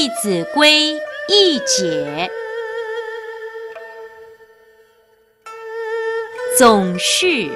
弟子规》译解。总序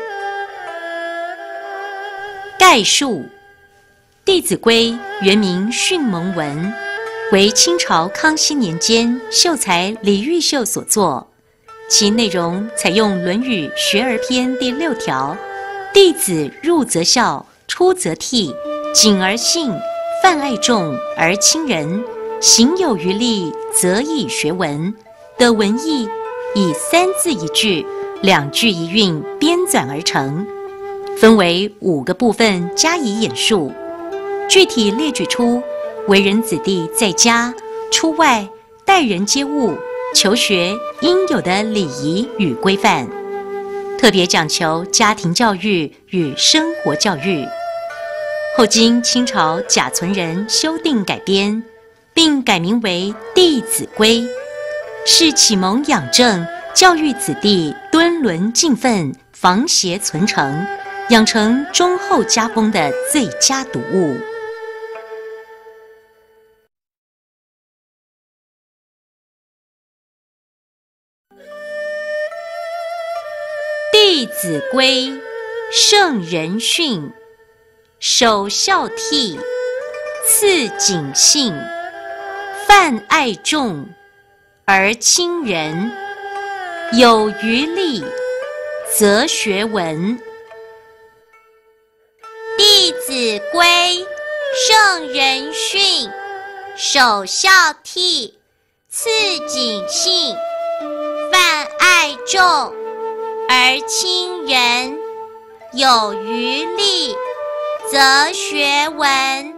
概述：《弟子规》原名《训蒙文》，为清朝康熙年间秀才李毓秀所作。其内容采用《论语·学而篇》第6条：“弟子入则孝，出则悌，谨而信，泛爱众而亲仁，行有余力，则以学文”的文意，以3字一句、2句一韵编纂而成，分为5个部分加以演述，具体列举出为人子弟在家、出外、待人接物、求学应有的礼仪与规范，特别讲求家庭教育与生活教育。后经清朝贾存仁修订改编，并改名为《弟子规》，是启蒙养正、教育子弟敦伦敬奋、防邪存诚、养成忠厚家风的最佳读物。弟子规，圣人训，首孝悌，次谨信，泛爱众而亲仁，有余力，则学文。 弟子规，圣人训，首孝悌，次谨信，泛爱众而亲仁，有余力，则学文。